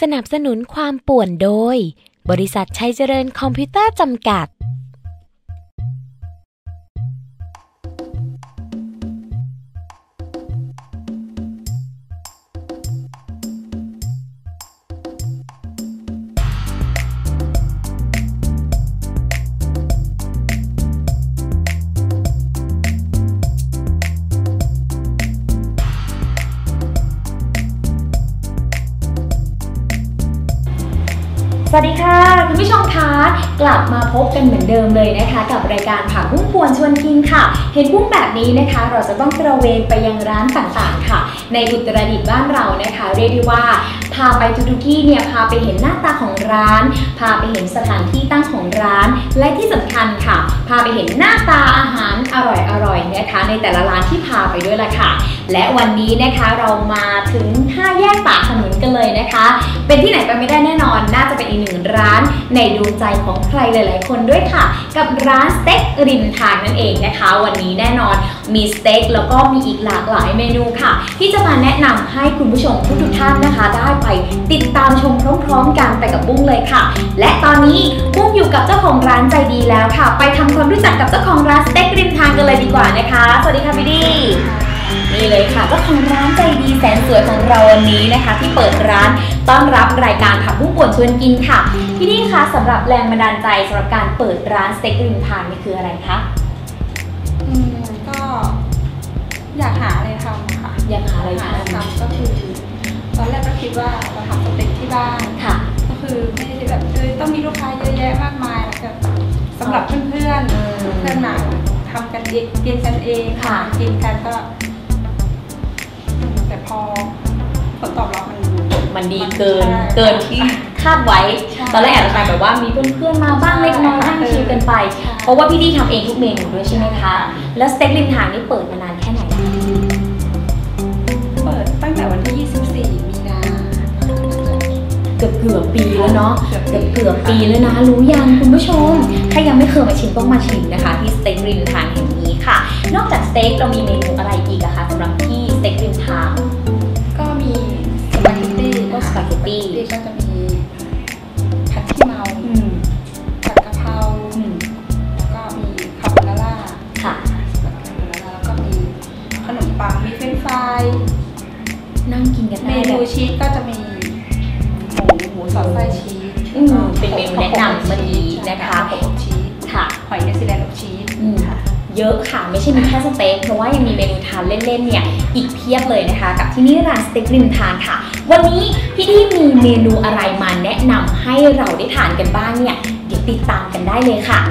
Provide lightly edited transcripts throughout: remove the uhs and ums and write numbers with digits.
สนับสนุนความป่วนโดยบริษัทชัยเจริญคอมพิวเตอร์จำกัดสวัสดีค่ะคุณผู้ชมคะกลับมาพบกันเหมือนเดิมเลยนะคะกับรายการผักบุ้งป่วนชวนกินค่ะเห็นบุ้งแบบนี้นะคะเราจะต้องตระเวนไปยังร้านต่างๆค่ะในอุตรดิตถ์บ้านเรานะคะเรียกได้ว่าพาไปทุกที่เนี่ยพาไปเห็นหน้าตาของร้านพาไปเห็นสถานที่ตั้งของร้านและที่สำคัญค่ะพาไปเห็นหน้าตาอาหารอร่อยๆนะคะในแต่ละร้านที่พาไปด้วยล่ะค่ะและวันนี้นะคะเรามาถึง5แยกปากถนนกันเลยนะคะเป็นที่ไหนไปไม่ได้แน่นอนน่าจะเป็นอีกหนึ่งร้านในดวงใจของใครหลายๆคนด้วยค่ะกับร้านสเต็กริมทางนั่นเองนะคะวันนี้แน่นอนมีสเต็กแล้วก็มีอีกหลากหลายเมนูค่ะที่จะมาแนะนำให้คุณผู้ชมทุกท่านนะคะได้ไปติดตามชมพร้อมๆกันไปกับบุ้งเลยค่ะและตอนนี้บุ้งอยู่กับเจ้าของร้านใจดีแล้วค่ะไปทำความรู้จักกับเจ้าของร้านสเต็กริมทางกันเลยดีกว่านะคะสวัสดีค่ะพี่ดีนี่เลยค่ะเจ้าของร้านใจดีแสนสวยของเราวันนี้นะคะที่เปิดร้านต้อนรับรายการผักบุ้งป่วนชวนกินค่ะพี่ดีคะสำหรับแรงบันดาลใจสำหรับการเปิดร้านสเต็กริมทางนี่คืออะไรคะก็อยากหาอะไรทำค่ะอยากหาอะไรทำก็คือตอนแรกก็คิดว่าเราทำสเต็กที่บ้านค่ะก็คือไม่ได้แบบต้องมีลูกค้าเยอะแยะมากมายแล้วก็สำหรับเพื่อนๆมาทำกันเองกินกันเองค่ะกินกันก็แต่พอผลตอบรับมันดีเกินที่คาดไว้ตอนแรกอาจจะแบบว่ามีเพื่อนๆมาบ้างเล็กน้อยนั่งชิลกันไปเพราะว่าพี่ดีทำเองทุกเมนูด้วยใช่ไหมคะแล้วสเต็กริมทางนี่เปิดมานานแค่ไหนเปิดตั้งแต่วันที่24 มีนาเกือบปีแล้วเนาะเกือบปีแล้วนะรู้ยังคุณผู้ชมถ้ายังไม่เคยมาชิมต้องมาชิมนะคะที่สเต็กริมทางแห่งนี้ค่ะนอกจากสเต็กเรามีเมนูอะไรอีกอะคะสำหรับที่สเต็กริมทางก็มีสปาเกตตี้ก็จะมีผัดขี้เมาผัดกะเพราแล้วก็มีคาโบนาร่าค่ะแล้วก็มีขนมปังมีเฟรนช์ฟรายนั่งกินกันได้เมนูชีสก็จะมีหมูสอดไส้ชีสเป็นเมนูแนะนำเมื่อกี้นะคะอบชีสค่ะหอยเนวซีแลนด์อบชีสค่ะเยอะค่ะไม่ใช่มีแค่สเต็กเพราะว่ายังมีเมนูทานเล่นๆเนี่ยอีกเพียบเลยนะคะกับที่นี่ร้านสเต็กริมทางค่ะวันนี้พี่ดีมีเมนูอะไรมาแนะนำให้เราได้ทานกันบ้างเนี่ยเดี๋ยวติดตามกันได้เลยค่ะ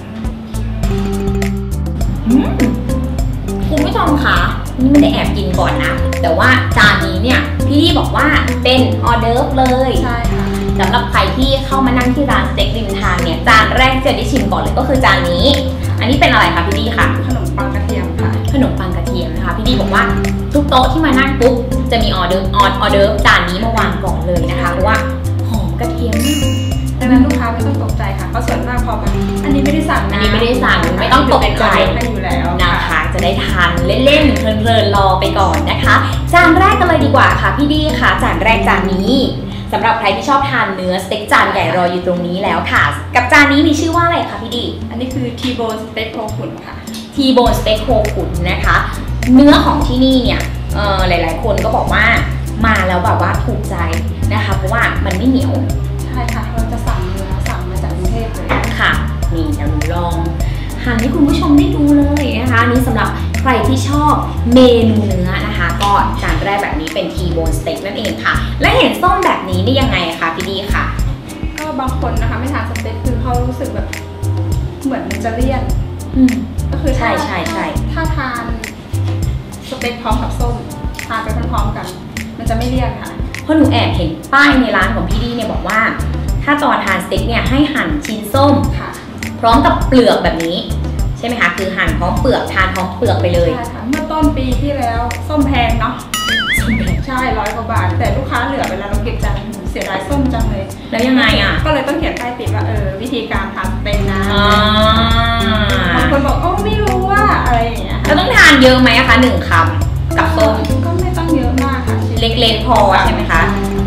คุณผู้ชมคะนี่ไม่ได้แอบกินก่อนนะแต่ว่าจานนี้เนี่ยพี่ดีบอกว่าเป็นออเดิร์ฟเลยใช่ค่ะสำหรับใครที่เข้ามานั่งที่ร้านสเต็กริมทางเนี่ยจานแรกจะได้ชิมก่อนเลยก็คือจานนี้อันนี้เป็นอะไรคะพี่ดีคะขนมปังกระเทียมค่ะขนมปังกระเทียมนะคะพี่ดีบอกว่าทุกโต๊ะที่มานั่งปุ๊บจะมีออเดิร์ฟจานนี้มาวางก่อนเลยนะคะเพราะว่าหอมกระเทียมดังนั้นลูกค้าไม่ต้องตกใจค่ะเพราะส่วนมากพอมาอันนี้ไม่ได้สั่งอันนี้ไม่ได้สั่งไม่ต้องตกใจอยู่แล้วนะคะจะได้ทานเล่นๆเพลินๆรอไปก่อนนะคะจานแรกกันเลยดีกว่าค่ะพี่ดีค่ะจานแรกจานนี้สำหรับใครที่ชอบทานเนื้อสเต็กจานใหญ่รออยู่ตรงนี้แล้วค่ะกับจานนี้มีชื่อว่าอะไรคะพี่ดีอันนี้คือทีโบนสเต็กโคขุนค่ะทีโบนสเต็กโคขุนนะคะเนื้อของที่นี่เนี่ยหลายๆคนก็บอกว่ามาแล้วแบบว่าถูกใจนะคะเพราะว่ามันไม่เหนียวใช่ค่ะเราจะสั่งมาจากกรุงเทพเลยค่ะนี่เดี๋ยวหนูลองหั่นให้คุณผู้ชมได้ดูเลยนะคะนี่สำหรับใครที่ชอบเมนูเนื้อนะคะก็จานแรกแบบนี้เป็นทีโบนสเต็กนั่นเองค่ะและเห็นส้มแบบนี้นี่ยังไงคะพี่ดีค่ะก็บางคนนะคะไม่ทานสเต็กคือเขารู้สึกแบบเหมือนมันจะเลี่ยนก็คือใช่ถ้าทานสเต็กพร้อมกับส้มทานไปพร้อมๆกันมันจะไม่เลี่ยนค่ะเพราะหนูแอบเห็นป้ายในร้านของพี่ดีเนี่ยบอกว่าถ้าตอนทานสเต็กเนี่ยให้หั่นชิ้นส้มค่ะพร้อมกับเปลือกแบบนี้ใช่ไหมคะคือหั่นพร้อมเปลือกทานพร้อมเปลือกไปเลยใช่ค่ะเมื่อต้นปีที่แล้วส้มแพงเนาะใช่100 กว่าบาทแต่ลูกค้าเหลือเวลาเราเก็บจานเสียดายส้มจังเลยแล้วยังไงอ่ะก็เลยต้องเขียนป้ายติดว่าวิธีการทานเป็นนะบางคนบอกไม่รู้ว่าอะไรอย่างเงี้ยแล้วต้องทานเยอะไหมคะ1 คำกับส้มก็ไม่ต้องเยอะมากค่ะเล็กๆพอใช่ไหมคะ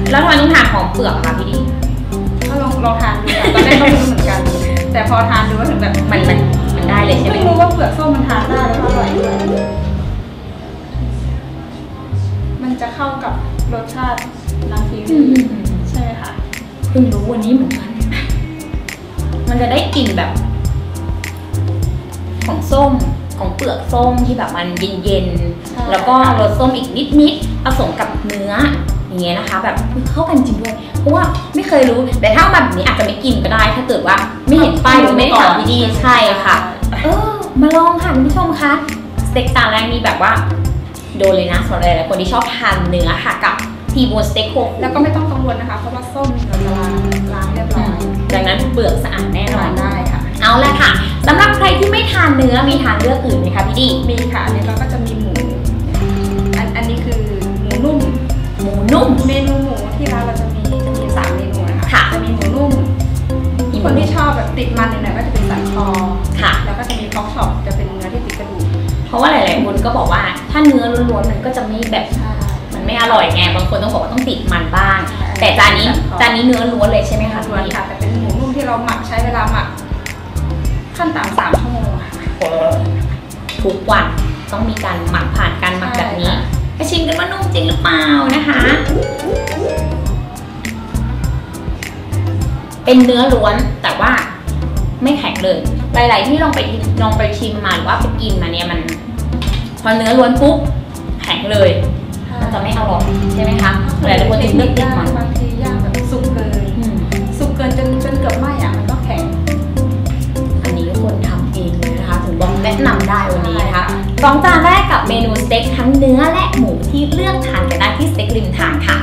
แล้วทำไมต้องทานพร้อมเปลือกคะพี่ดีก็ลองทานดูค่ะตอนแรกก็ไม่รู้เหมือนกัน แต่พอทานดูก็ถึงแบบมันได้เลยใช่ไหมไม่รู้ว่าเปลือกส้มมันทานได้แล้วอร่อยด้วยมันจะเข้ากับรสชาติน้ำพริกใช่ไหมคะเพิ่งรู้วันนี้เหมือนกันมันจะได้กลิ่นแบบของส้มของเปลือกส้มที่แบบมันเย็นๆแล้วก็รสส้มอีกนิดๆผสมกับเนื้ออย่างเงี้ยนะคะแบบเข้ากันจริงด้วยเพราะว่าไม่เคยรู้แต่ถ้าแบบนี้อาจจะไม่กินก็ได้ถ้าเกิดว่าไม่เห็นป้ายหรือไม่ได้ถามพี่ดีใช่ค่ะมาลองค่ะคุณผู้ชมคะสเต็กจานแรกนี้แบบว่าโดนเลยนะสำหรับหลายคนที่ชอบทานเนื้อค่ะกับทีโบนสเต็กโคแล้วก็ไม่ต้องกังวลนะคะเพราะว่าส้มเราจะล้างเรียบร้อยดังนั้นเปลือกสะอาดแน่นอนได้ค่ะเอาละค่ะสำหรับใครที่ไม่ทานเนื้อมีทานเลือกอื่นไหมคะพี่ดีมีค่ะอันนี้เราก็จะมีหมูอันนี้คือหมูนุ่มเมนูหมูที่ร้านเราจะมี3เมนูนะคะจะมีหมูนุ่มคนที่ชอบแบบติดมันหน่อยก็จะเป็นสันคอค่ะแล้วก็จะมีพ็อกช็อปจะเป็นเนื้อที่ติดกระดูกเพราะว่าหลายๆคนก็บอกว่าถ้าเนื้อล้วนๆมันก็จะไม่แบบมันไม่อร่อยไงบางคนต้องบอกว่าต้องติดมันบ้างแต่จานนี้เนื้อล้วนเลยใช่ไหมคะล้วนค่ะแต่เป็นหมูนุ่มที่เราหมักใช้เวลาหมักขั้นต่ำ3 ชั่วโมงค่ะทุกวันต้องมีการหมักผ่านการหมักแบบนี้ไปชิมกันว่านุ่มจริงหรือเปล่านะคะเป็นเนื้อล้วนแต่ว่าไม่แข็งเลยหลายๆที่ลองไปชิมมาหรือว่าไปกินมาเนี่ยมันพอเนื้อล้วนปุ๊บแข็งเลยมันจะไม่อร่อยใช่ไหมคะหลายๆคนจะเลือกติดมันบางทีย่างแบบสุกเกินจนเกือบไหม้มันก็แข็งอันนี้คนทำเองเลยนะคะถึงบอกแนะนำได้วันนี้นะคะ2 จานแรกกับเมนูสเต็กทั้งเนื้อและหมูที่เลือกทานกันได้ที่สเต็กริมทางค่ะ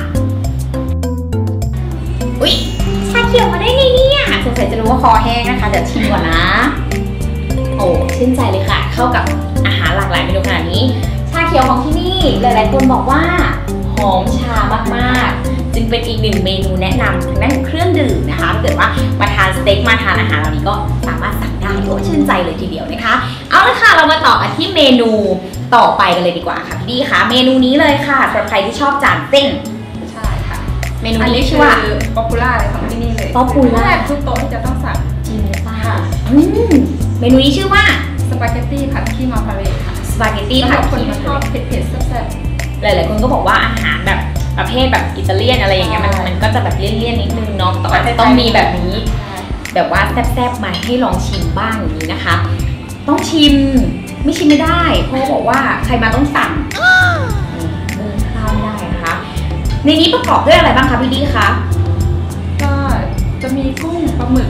อุ๊ยชาเขียวมาได้ไงเนี่ยสงสัยจะรู้ว่าคอแห้งนะคะเดี๋ยวชิมก่อนนะโอ้ชื่นใจเลยค่ะเข้ากับอาหารหลากหลายเมนูขนาดนี้ชาเขียวของที่นี่หลายๆคนบอกว่าหอมชามากๆจึงเป็นอีก1 เมนูแนะนำทางด้านเครื่องดื่มนะคะถ้าเกิดว่ามาทานสเต็กมาทานอาหารเหล่านี้ก็สามารถสั่งได้โอ้ชื่นใจเลยทีเดียวนะคะเอาละค่ะเรามาต่อกันที่เมนูต่อไปกันเลยดีกว่าค่ะพี่ดีค่ะเมนูนี้เลยค่ะสำหรับใครที่ชอบจานเส้นใช่ค่ะเมนูนี้ชื่อว่าป๊อปปูล่าเลยของที่นี่เลยป๊อปปูล่าทุกโต๊ะที่จะต้องสั่งจริงป่ะเมนูนี้ชื่อว่าสปาเกตตี้ผัดขี้เมาทะเลค่ะสปาเกตตี้ผัดขี้เมาทะเลเผ็ดๆแซ่บๆหลายๆคนก็บอกว่าอาหารแบบประเภทแบบอิตาเลียนอะไรอย่างเงี้ยมันก็จะแบบเลี่ยนๆนิดนึงเนาะแต่ต้องมีแบบนี้แบบว่าแซ่บๆมาให้ลองชิมบ้างอย่างนี้นะคะต้องชิมไม่ชิมไม่ได้เพราะบอกว่าใครมาต้องสั่งข้าวไม่ได้นะคะในนี้ประกอบด้วยอะไรบ้างคะพี่ดีคะก็จะมีกุ้งปลาหมึก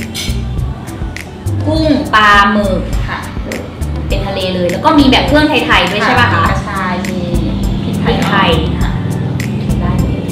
ค่ะเป็นทะเลเลยแล้วก็มีแบบเครื่องไทยๆด้วยใช่ป่ะคะกระชายมีพริกไทยค่ะได้เลย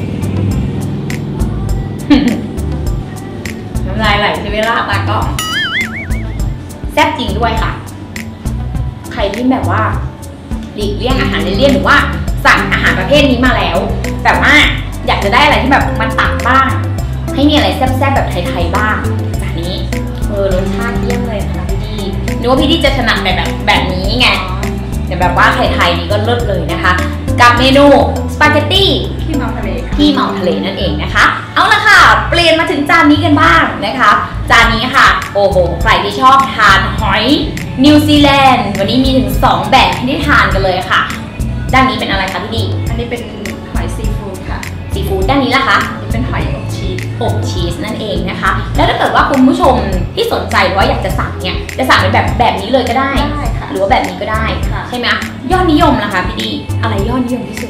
น้ำลายไหลใช่ไหมล่ะตาก็แซ่บจริงด้วยค่ะใครที่แบบว่าหลีกเลี่ยงอาหารเลี่ยนหรือว่าสั่งอาหารประเภทนี้มาแล้วแต่ว่าอยากจะได้อะไรที่แบบมันตัดบ้างให้มีอะไรแซ่บๆแบบไทยๆบ้างแบบนี้รสชาติเยี่ยมเลยค่ะพี่ดีนึกว่าพี่ดีจะถนัดแบบนี้ไงแต่แบบว่าไทยๆนี่ก็เลิศเลยนะคะกับเมนูสปาเกตตี้ขี้เมาทะเลนั่นเองนะคะเอาละค่ะเปลี่ยนมาถึงจานนี้กันบ้างนะคะจานนี้ค่ะโอ้โหใครที่ชอบทานหอยนิวซีแลนด์วันนี้มีถึง2 แบบให้ได้ทานกันเลยค่ะด้านนี้เป็นอะไรคะพี่ดีอันนี้เป็นหอยซีฟู้ดค่ะซีฟู้ดด้านนี้ล่ะคะเป็นหอยอบชีสนั่นเองนะคะแล้วถ้าเกิดว่าคุณผู้ชมที่สนใจว่าอยากจะสั่งเนี่ยจะสั่งเป็นแบบนี้เลยก็ได้หรือว่าแบบนี้ก็ได้ใช่ไหมยอดนิยมนะคะพี่ดีอะไรยอดนิยมที่สุด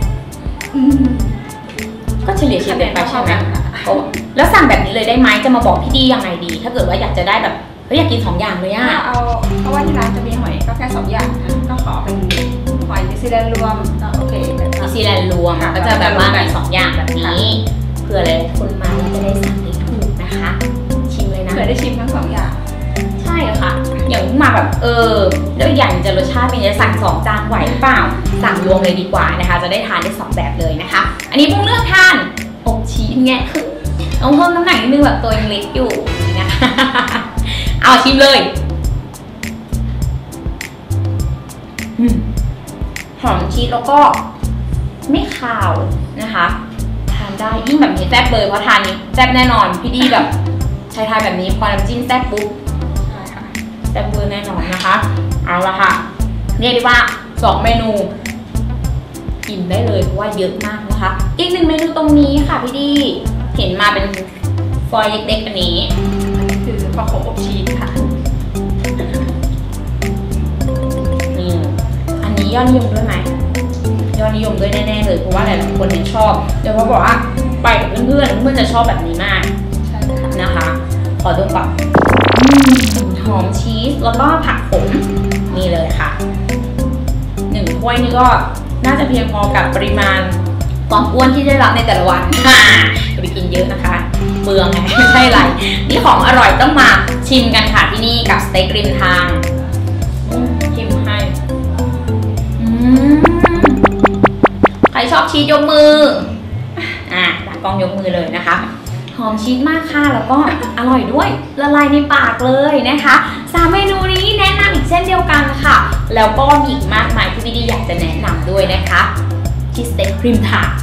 ก็เฉลี่ยไปใช่ไหมแล้วสั่งแบบนี้เลยได้ไหมจะมาบอกพี่ดียังไงดีถ้าเกิดว่าอยากจะได้แบบอยากกิน2 อย่างเลยอะเพราะว่าที่ร้านจะมีหอยก็แค่2 อย่างนะก็ขอเป็นหอยนิวซีแลนด์รวมก็โอเคนิวซีแลนด์รวมก็จะแบบว่ามี2 อย่างแบบนี้เผื่อเลยคนมาจะได้สั่งได้ถูกนะคะชิมเลยนะเผื่อได้ชิมทั้ง2 อย่างใช่ค่ะอย่างมาแบบแล้วอย่างจะรสชาติเป็นจะสั่ง2 จานไหวหรือเปล่าสั่งรวมเลยดีกว่านะคะจะได้ทานได้2 แบบเลยนะคะอันนี้พวกเลือกทานอบชีสไงคือต้องเพิ่มน้ำหนักนิดนึงแบบตัวยังเล็กอยู่นะคะเอาชิมเลยหอมชีสแล้วก็ไม่คาวนะคะทานานได้ยิ่งแบบนี้แซ่บเลยเพราะทานนี้แซ่บแน่นอนพี่ดีแบบใช้ทานแบบนี้พอน้ำจิ้มแซ่บปุ๊บใช่ค่ะแซ่บเบอร์แน่นอนนะคะเอาละค่ะเรียกได้ว่า2 เมนูกินได้เลยเพราะว่าเยอะมากนะคะอีก1 เมนูตรงนี้ค่ะพี่ดีเห็นมาเป็นฟอยล์เล็กๆอันนี้คือปลาโขมอบชีสค่ะนี่อันนี้ยอดนิยมด้วยไหมยอดนิยมด้วยแน่ๆเลยเพราะว่าหลายๆคนเนี่ยชอบเดี๋ยวเขาบอกว่าไปกับเพื่อนๆจะชอบแบบนี้มากใช่ค่ะนะคะขอดูก่อนหอมชีสแล้วก็ผักขมนี่เลยค่ะ1 ถ้วยนี่ก็น่าจะเพียงพอกับปริมาณความอ้วนที่ได้รับในแต่ละวันอย่าไปกินเยอะนะคะเบืองไงไม่ใช่ไรนี่ของอร่อยต้องมาชิมกันค่ะที่นี่กับสเต็กริมทางชิมให้ใครชอบชีสยกมือตากล้องยกมือเลยนะคะหอมชีสมากค่ะแล้วก็อร่อยด้วยละลายในปากเลยนะคะ3 เมนูนี้แนะนำอีกเช่นเดียวกันค่ะแล้วก็มีอีกมากมายที่พี่ดีอยากจะแนะนำด้วยนะคะที่สเต็กริมทาง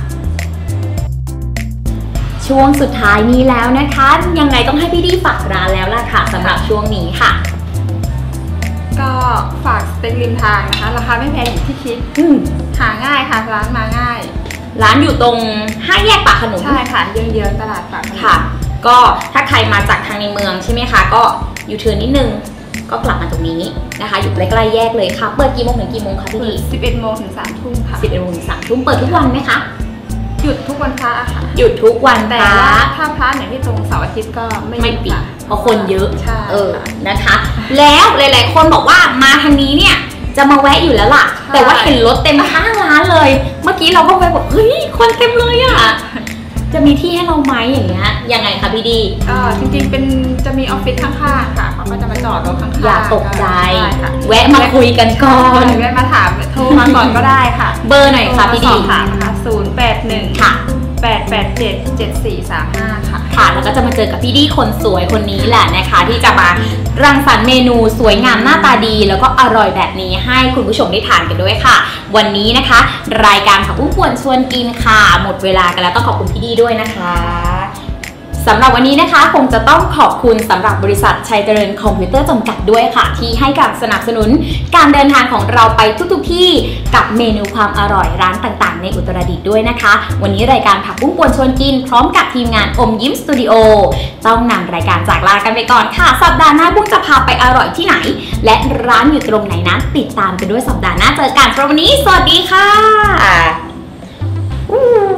ช่วงสุดท้ายนี้แล้วนะคะยังไงต้องให้พี่ดีฝากร้านแล้วล่ะค่ะสำหรับช่วงนี้ค่ะก็ฝากสเต็กริมทางนะคะราคาไม่แพงอย่างที่คิดหาง่ายค่ะร้านมาง่ายร้านอยู่ตรง5 แยกปากขนุนใช่ค่ะเยื้องๆตลาดปากขนุนค่ะก็ถ้าใครมาจากทางในเมืองใช่ไหมคะก็ยูเทิร์นนิดนึงก็กลับมาตรงนี้นะคะอยู่ใกล้ๆแยกเลยค่ะเปิดกี่โมงถึงกี่โมงคะพี่ดี 11 โมงถึง 3 ทุ่มค่ะ 11 โมงถึง 3 ทุ่มเปิดทุกวันไหมคะหยุดทุกวันพระค่ะหยุดทุกวันแต่ว่าถ้าพระไหนที่ตรงเสาร์อาทิตย์ก็ไม่ปิดเพราะคนเยอะใช่นะคะแล้วหลายๆคนบอกว่ามาทางนี้เนี่ยจะมาแวะอยู่แล้วล่ะแต่ว่าเห็นรถเต็มข้างร้านเลยเมื่อกี้เราก็ไปบอกเฮ้ยคนเต็มเลยอ่ะจะมีที่ให้เราไหมอย่างเงี้ยยังไงคะพี่ดีจริงๆเป็นจะมีออฟฟิศข้างๆค่ะเขาก็จะมาจอดรถข้างๆอย่าตกใจแวะมาคุยกันก่อนแวะมาถามโทรมาก่อนก็ได้ค่ะเบอร์หน่อยค่ะพี่ดีถามนะคะ081 ค่ะ 8877435 ค่ะแล้วก็จะมาเจอกับพี่ดีคนสวยคนนี้แหละนะคะที่จะมารังสรรค์เมนูสวยงามหน้าตาดีแล้วก็อร่อยแบบนี้ให้คุณผู้ชมได้ทานกันด้วยค่ะวันนี้นะคะรายการผักบุ้งป่วนชวนกินค่ะหมดเวลากันแล้วต้องขอบคุณพี่ดีด้วยนะคะสำหรับวันนี้นะคะคงจะต้องขอบคุณสำหรับบริษัทชัยเจริญคอมพิวเตอร์จำกัดด้วยค่ะที่ให้การสนับสนุนการเดินทางของเราไปทุกที่กับเมนูความอร่อยร้านต่างๆในอุตรดิตถ์ด้วยนะคะวันนี้รายการผักบุ้งป่วนชวนกินพร้อมกับทีมงานอมยิ้มสตูดิโอต้องนำรายการจากลากันไปก่อนค่ะสัปดาห์หน้าบุ้งจะพาไปอร่อยที่ไหนและร้านอยู่ตรงไหนนั้นติดตามกันด้วยสัปดาห์หน้าเจอกันสำหรับวันนี้สวัสดีค่ะ